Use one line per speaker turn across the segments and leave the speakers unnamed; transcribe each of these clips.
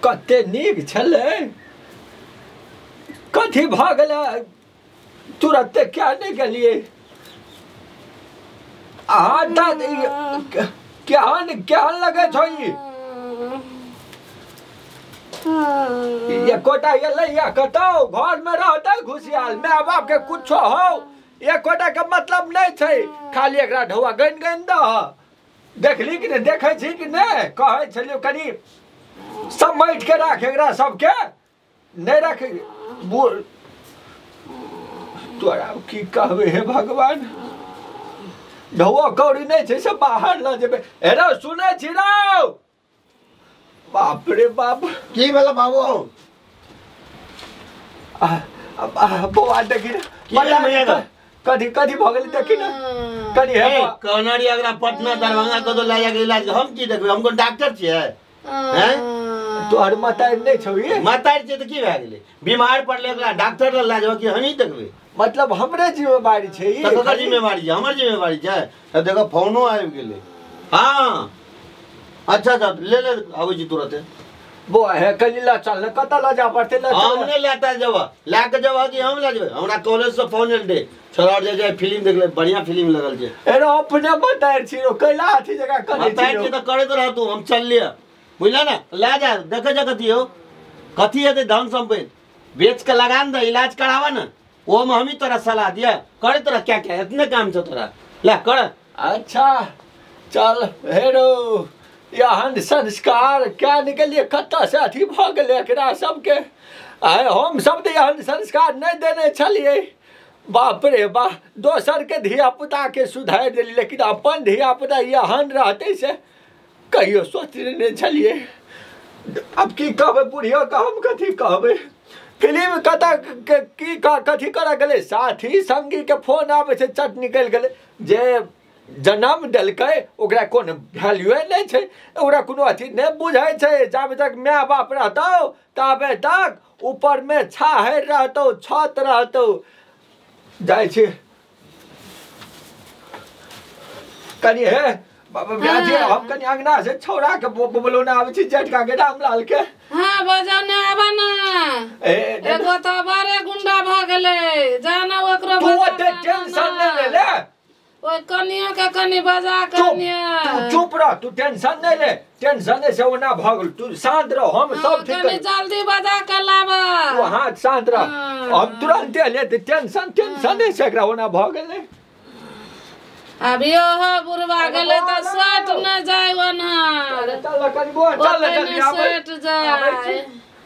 कते नीक छले कथी भ गेलै तुरंत क्या नहीं गेलिए क्या लगे छो ये कोटा ये लैया कतौ घर में रहते खुशियाल माय बाप के कुछ हो ये कोटा के मतलब नहीं छे खाली एकरा ढौआ गन गन द देखली कि नहीं देखे छी कि नहीं कहे छलियो कनी समेट के राख एकरा सबके नहीं रख तोरा की कहबे हे भगवान ढौआ कौड़ी नहीं छे से बाहर ल जेबे हेरो सुने छी रौ बाप रे बाप
की भेल बाबू
बौआ देखी कथी कथी भ गेल देखी ना कनी है
कनरी अगला पटना दरभंगा को तो ले जाके इलाज हम की देखबे हमको डॉक्टर छिए हैं
तोहर मतार नहीं छौ ये
मतार छिए त की भ गेलै बीमार पड़ले अगला डॉक्टर ल जाओ कि हम ही देखबे
मतलब हमरे जिम्मेवारी छे ई
तकर जिम्मेवारी है हमर जिम्मेवारी है त देखो फोनो आबि गेलै हां अच्छा ले आबै छी तुरंत
वो है कलीला चल कता ला जा पड़ते ला
हम नहीं लेता जब लाके जब कि हम ले जेबे हमरा कॉलेज से फोन एल दे छोरा जे फिल्म देख ले बढ़िया फिल्म लगल छै
एरो अपने बतार छी रो कैला अथी जगह करे छी
बतार छी त करे तो रह तू हम चल लिया बुझला ना ले जा देखे जा कथी हो कथी है धन संपत्ति बेच के लगान दे इलाज करावा ना वो में हम ही तोरा सलाह दिया करे तोरा क्या क्या इतने काम छ तोरा ले कर
अच्छा चल हेरो यहन संस्कार क्या निकलिए कत्ता से अथी भ गेले एकरा सबके आय हम सब त यहन संस्कार नहीं देने छलिए बाप रे बा दोसर के धिया पुता के सुधार देली लेकिन अपन धिया पुता यहन रहते से कहियो सोचने नहीं छलिए अब की कहबे बुढ़िया का हम कथी कहबे फिल्म कथा की कथी करे गेले साथी संगी के फोन आवे से चट निकल गेले जे जन्म देलकै ओकरा कोन वैल्यूए नहीं छै ओकरा कोनो अथी नहीं बुझाय छै जाबे तक माय बाप रहतौ ताबे तक ऊपर में छाहर रहतौ छत रहतौ जाय छै कनी हे बाबा ब्याजी हम कनी अंगना से छोरा के बोलौना आवे छै जेठका के रामलाल के
हां बजाने आबा ना एगो त बारे गुंडा भ गेले जाना ओकरो
तू टेंशन नहीं ले
ओए कनिया के कनी बजा कनिया
तू चुप रह तू टेंशन नहीं ले टेंशन से ओना भगल तू शांत रह हम सब ठीक
कनी जल्दी बजा के लाबा
तू हां शांत रह हम तुरंत ले टेंशन नहीं से एकरा ओना भ गेले
अभी हो बुढ़वा गेले त सट न जाय ओना
चल कनी बो चल जल्दी आबै
सट जाय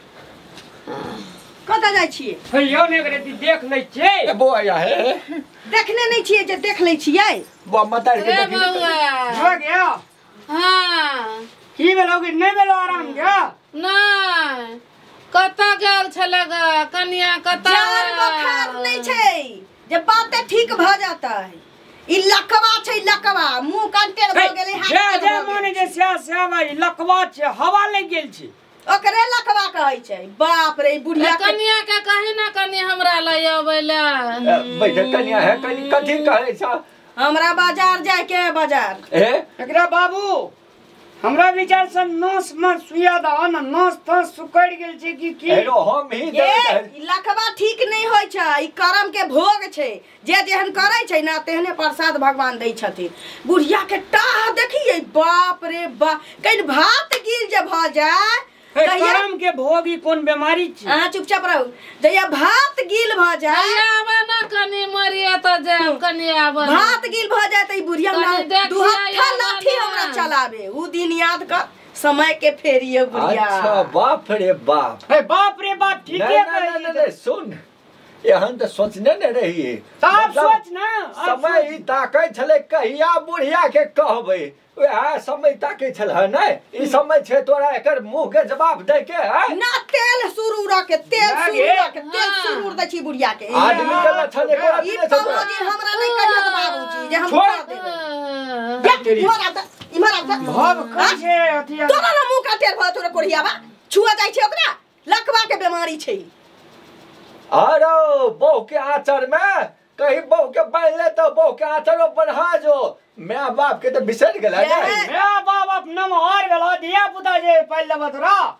कता जाय छिए
हेयो ने करे देख ले छे
ए बो आया है
देखने नहीं छिए जे देख ले छिए
बो मतार के
ए बउआ
हो गया
हां
की भेलोगे नहीं भेलो आराम गया
नहीं कता गेल छले ग कनिया कता
जान बुखार नहीं छै जे बातें ठीक भ जाता है ई लकवा छै लकवा मुंह कंटेर भ गेलै हाथ
जे माने जे से भाई लकवा छै हवा लग गेल छै
ओकरे लकवा कहै छै बाप रे बुढ़िया
कनिया के कहि ना कनी हमरा लय आबैला
बैठ कनिया है कनी कथी कहै छ
हमरा बाजार जाय के बाजार
ए
एकरा बाबू हमरा विचार से नस में सुइया दा न नस त सुकड़ गेल छै की
हेरो हम ही दे
ई लकवा ठीक नहीं होय छै ई कर्म के भोग छै जे जेहन करे छै ना तेहने प्रसाद भगवान दै छथिन बुढ़िया के टाह देखिए बाप रे बा कहीं भात गिर जे भ जाय
कर्म के भोगी कौन बीमारी छै
हां चुपचाप रहू जया भात गिल भ जाय
आबा ना कनी मरिया त जाम कनी आबा
भात गिल भ जाय त ई बुढ़िया दुहत्था लाठी हमरा चलावे उ दिन याद कर समय के फेरिए बुढ़िया
अच्छा बाप रे बाप
हे बाप रे बाप ठीक है
नहीं सुन एहन तो सोचने नहीं रही
साफ सोच ना
समय ही ताकै छले कहिया बुढ़िया के कहबे वह समय ताकै छल है नै ई समय छे तोरा एकर मुंह के जवाब दे के है
ना तेल सुरूर के तेल सुरूर दै छी बुढ़िया के
आदमी के लछन एकर
ई बाबूजी हमरा नहीं कहियो बाबूजी जे हम कर देबै इमर आ
भव कहे अथिया
तोरा ना मुंह का तेल भ तोरा कोढ़ियाबा छुआ जाय छै ओकरा लकवा के बीमारी छै
अरे बहू के आचर में कहीं बहू के पहले तो बहू के आचर बढ़ा जो माय बाप के तो बिसर गेला
माय बाप अपना मार गेला दिया पुता जे पहले बतरा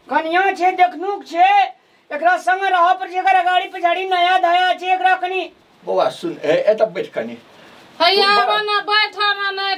कनिया छे देखनुक छे एकरा संग रह पर जेकर गाड़ी पे झाड़ी नया धाया छे एकरा कनी
बौआ सुन ए त बैठ कनी
हैया बना बैठा ना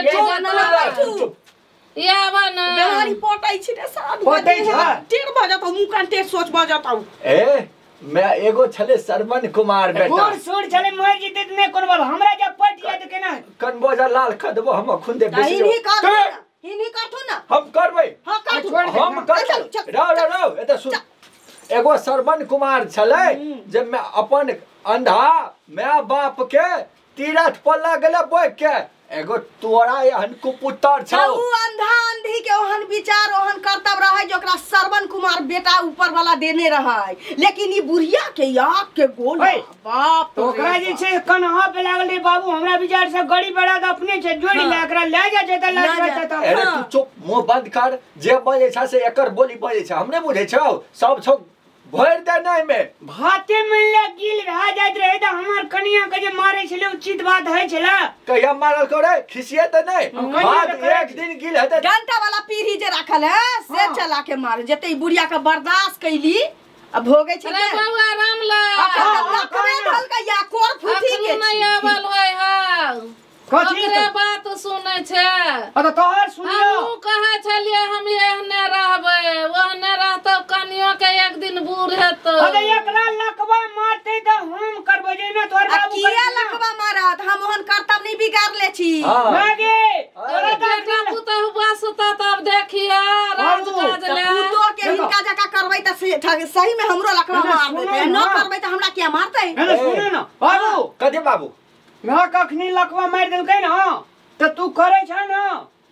चुप
या बना
बेहारी पटाई छी रे साथ
पटै छ।
टेढ़ भ जाता मुंह कान टेढ़ सोच भ जाता
ए मैं एगो छले श्रवण कुमार बेटा
पूर सूर चले मर जीते ने कोन बात हमरा जब पटिया त केना
कनबोजा लाल ख देबो हम खुंदे बेसी
इन्हीं कर इन्हीं करथु ना
हम करबै
हां कर
छोड़ दे।
हम कर रौ एत सुन एगो श्रवण कुमार छले जे मैं अपन अंधा माय बाप के तीरथ पर लगले बोइ के एगो तोरा एहन कुपुत्तर छौ
ऊ अंधा अंधी के ओहन विचार ओहन कर्तव्य रहे जो ओकरा श्रवण कुमार बेटा ऊपर वाला देने रहे लेकिन ई बुढ़िया के आग के गोल
ओए,
बाप
तो ओकरा जे छे कन्हा पे लागले बाबू हमरा विचार से गड़ी बड़ा के अपने छे जोड़ी ले एकरा ले जा छे त लाज बचे त
अरे तू चुप मुंह बंद कर जे बजे छ से एकर बोली बजे छ हमने बुझे छौ सब छौ भर दे नहीं में
भाते में ले गिल रह जात रहे त हमर कनिया के जे मारे छले उचित बात है छला
कहिया मारल करे खिसिए त नहीं
कहिया
बाद
त करे।
एक दिन गिल हेते
डंटा वाला पीढ़ी जे रखल है से
हाँ।
चला के मारे जते ई बुढ़िया के बर्दाश्त कैली अब भोगे छै
अरे बउआ राम ला
लकवे धल के या कोर फूटी के
नहीं आवल होय हा
कथी
ओकरे बात सुनै छै
अत तोहर सुनियो
हमहू कहे छलिए हम एहने रहबै ओहने रहतौ कनियो के एक दिन बूढ़ हेतौ
अरे एकरा लकवा मारते त हम करबो जे ना तोहर बाबू
किया लकवा मारत हम ओहन कर्तव्य नहीं बिगाड़ ले छी
हां
लागे तोरा
बेटा पुतहु बसता तब देखिया राज काज ले
पुतो के हिनका जका करबै त सही में हमरो लकवा
ना,
मार
सुनो
देते
ना।
न करबै त हमरा किया मारतै
अरे सुनो ना बाबू
कदे बाबू
ना कखनी लकवा मार देलकै ना त तू करे छ ना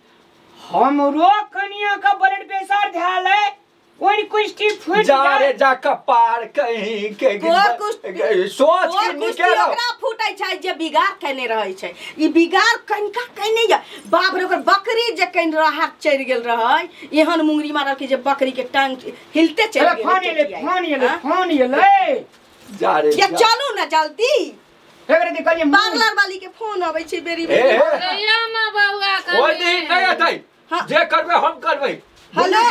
हमरो कनिया का ब्लड प्रेशर ध्यान है कोई कुछ फूट
जा रे
जाए
जा कपार कहीं के
और कुछ
सोच के
और कुछ
निकल
ओकरा फूटै छै जे बिगाड़ कने रहै छै ई बिगाड़ कनिका कने या बाप रे ओकर बकरी जे कन राहत चढ़ गेल रहै एहन मुंगरी मारल कि जे बकरी के टांग हिलते चढ़
अरे
गेल
फोन ये ले
जा रे
ये चलू ना जल्दी
एकरे दे कहलिए
पार्लर वाली के फोन आबै छै बेरी
ए
बेरी
अरे या ना बउआ
ओइ दिन नहीं अतै
हाँ।
जे करबे हम करबै
हेलो।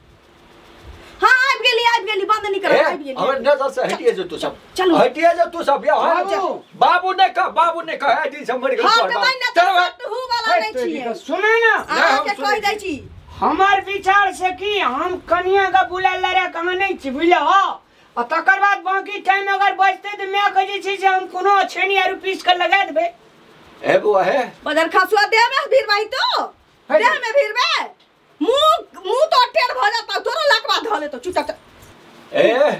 हां आबि गेली बंद नहीं कर आबि गेली
हमर नजर से हटिए जो तू सब
चलो।
हटिए जो तू सब यहाँ
बाबू।
बाबू ने कहा दिन से मर
हां
गई
त मैंने तो हु वाला नहीं छिए
सुनो ना
आ के कह दै छी
हमार विचार से कि हम कनिया का बुला लरे कम नहीं छी बुझले हो और तकर बाद बाकी टाइम अगर बचते तो मैं कह जे छी जे हम कोनो छेनी आरु पीस कर लगा देबे
ए बुआ है
बदर खसुआ दे में भीड़ भाई तो दे में भीड़ में मुंह तो टेढ़ भ जाता तोरो लकवा धले तो चुप
ए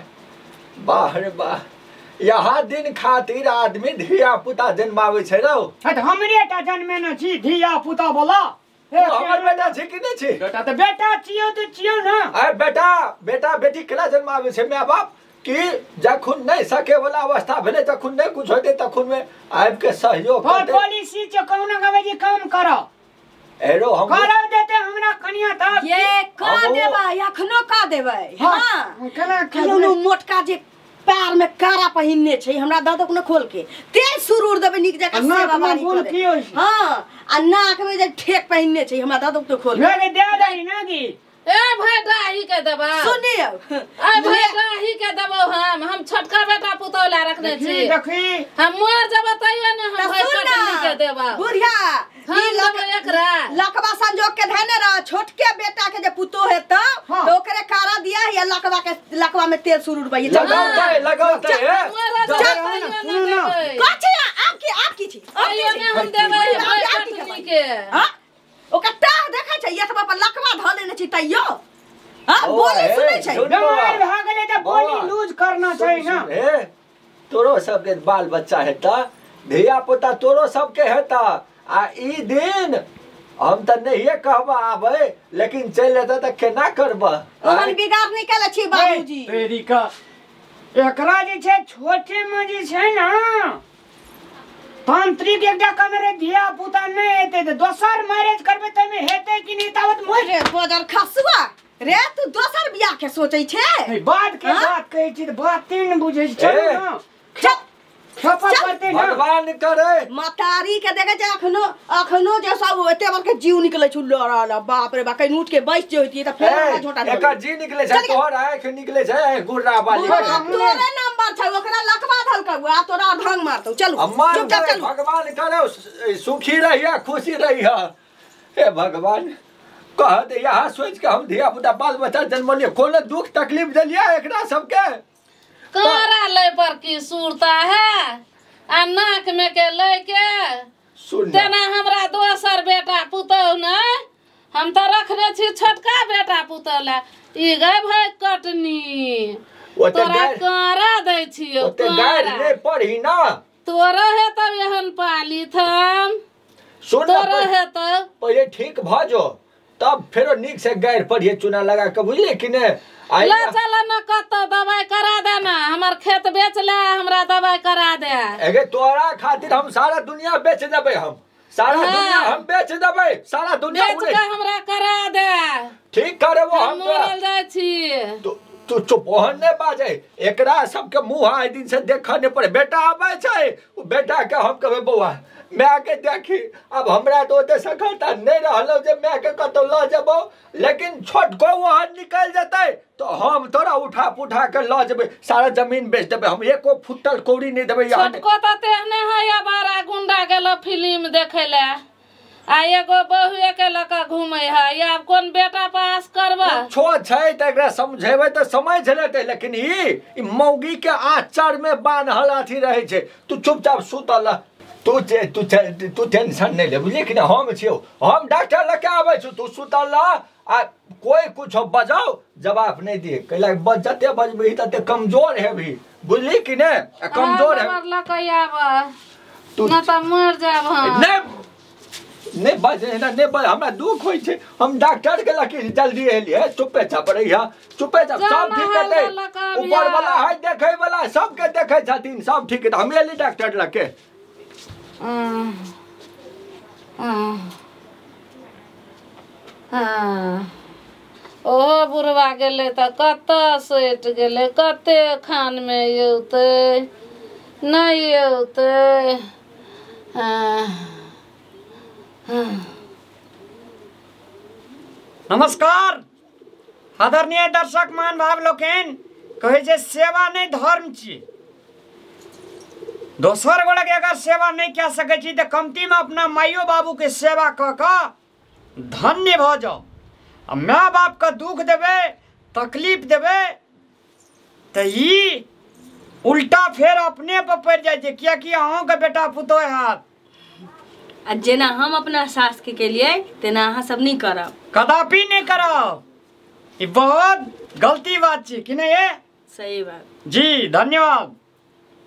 बाहर बाह यहाँ दिन खातिर आदमी धिया पुता जन्मावे छै रौ
हट हमरे टा जन्मे न छी धिया पुता बोला
हमर बेटा छै कि नहीं छै
बेटा तो बेटा चियो तो चियो ना
ए बेटा बेटी केला जन्मावे छै माय बाप कि जखन नहीं सके वाला अवस्था भेले तखन नहीं कुछ होते तखन में आबि के सहयोग
और
करते
पॉलिसी च कौन गवे जी काम करो
एरो हम
करो देते हमरा कनिया ता
ये का
अब वो-
देबै अखनो का देबै हां
केना
कोनो मोटका जे पैर में कारा पहिनने छै हमरा द दक न खोल के तेल सुरूर देबै निक जका
नाक
सेवा
में
बारी
बोल
करे
की होय छै?
हां आ नाक में जे ठेक पहिनने छै हमरा द दक तो खोल
लगे दे दई ना की
ए भाई डाही के देबा
सुनियो
ए भाई डाही के देबो हम छोटका बेटा पुतौला रखने छी
देखी
हम मर जब तइयो ने हम भाई
सुन
कटनी के देबा
बुढ़िया
हम देबो एकरा
लकवा संजोग के धने रह छोटके बेटा के जे पुतो है त
हाँ।
तो ओकरे कारा दिया या लकवा में तेल सुरूर बई
लगाते
मर जब तइयो ने देबै
कछे आपकी थी
तइयो ने हम देबै भाई कटनी के
हां ओकर टाह देखै छै एतबा पर लकवा ध लेने छी तइयो हां
ओ,
बोले
ए,
सुनै छै
सुन।
बीमार भ गेले त बॉडी
बाबा।
लूज करना छै ना
ए तोरो सबके बाल बच्चा हेता धिया पुता तोरो सबके हेता आ ई दिन हम त नहीं कहबा आबे लेकिन चल लेता त केना करबा
ओहन बिगाड़ निकले छी बाबूजी
तेरी का एकरा जे छै छोटे में जे छै ना तांत्रिक एकटा कमरे धिया पुता नहीं हेते त दोसर मैरिज करबे त में हेते कि नहीं तावत मोर
रे बदर खसुआ रे तू दोसर बियाह के सोचै छै
बात के
हाँ?
बात कहै छी त बाते न बुझै छै चलो
ए।
ना
चुप
खेपा पड़ते ना
भगवान करे
मतारी के देखे छै अखनो जे सब एते बड़ के जीव निकले छु लड़ा बाप रे बा कहीं उठ के बैठ जे होती त फेर झोटा
एकर जी निकले छै तोहर आंख निकले छै गुर्रा वाली
तोरे नंबर छै ओकरा लकवा धलक आ तोरा ढंग मारतौ चलू चुपचाप चलू
भगवान करे सुखी रहिया खुशी रहिया हे भगवान कह दे यहाँ सोच के हम धिया पुता बाल बच्चा जन्मलिए कोनो दुख तकलीफ दिलिया एकरा सबके
करा ले पर की सूरता है आ नाक में के लेके
सुन
तेना हमरा दोसर बेटा पुतौ न हम तो रखने छी छोटका बेटा पुतौ ला ई गए भाई कटनी तोरा करा दै छियो
गाय ने पढ़ी ना
तोरा है तब एहन पाली थम
सुन
तोरा है तब
पहले ठीक भ जो तब फेरो निक से गायर पढ़िए चूना लगा के बुझले कि ने
ला चल न कतो दवाई करा दे ना हमर खेत बेच ले हमरा दवाई करा दे
एगे तोरा खातिर हम सारा दुनिया बेच देबे हम सारा दुनिया हम बेच देबे सारा दुनिया
बेच के हमरा करा दे
ठीक करे वो हम
मरल जाय छी
तू चुप ओहन ने बाजे एकरा सबके मुंह आइ दिन से देखा ने पड़े बेटा आबै छै ओ बेटा के हम कहबे बौआ मैं के देखी अब हमरा तो ओते सकता नहीं रहलो जे मैं के कतो ल जेबो लेकिन छोट को वहां निकल जतै तो हम तोरा उठा पुठा के ल जेबे सारा जमीन बेच देबे हम एको फुटल कौड़ी नहीं देबे यार
छोट को त तेहने है या बारा गुंडा गेल फिल्म देखे ले आ एगो बहुए के लका घूमे है या कोन बेटा पास करबा
छोट छै त एकरा समझेबे त समझ लेतै लेकिन ई मौगी के आचर में बान्हल अथी रहे छै तू चुपचाप सुतल तू टेंशन नहीं ले बुझली कि हम छियो हम डॉक्टर लगे आबै छु तू सुतल आ कोई कुछ बजाओ जवाब नहीं दिए कैला जते बजबही तते कमजोर हेबी बुझली कि ने कमजोर है
तू न त मर जाब हम
नहीं बजे ना नहीं बज हमरा दुख होई छै हम डॉक्टर के लके जल्दी एलिए चुपे चाप रहिया चुपे चाप सब ठीक हेतै ऊपर वाला है देखै वाला सबके देखै छथिन सब ठीक है हम एली डॉक्टर लके
ओहो बुढ़वा गेलै त कत सैट गेलै कते खान में औतै नहीं औतै
नमस्कार आदरणीय दर्शक मान भाव लोकेन कहे जे सेवा नहीं धर्म छी दोसर गोड़ा के अगर सेवा नहीं कह सके छी तो कमती में अपना माइयो बाबू के सेवा क धन्य भ जाओ माँ बाप का दुख देवे तकलीफ देवे तो ई उल्टा फेर अपने पर पड़ जाए क्या कि अहों के बेटा पुतो हाथ
जेना हम अपना सास के लिए तेना अहाँ सब नहीं करब
कदापि नहीं करब ई बहुत गलती बात छी कि नहीं है
सही बात
जी धन्यवाद।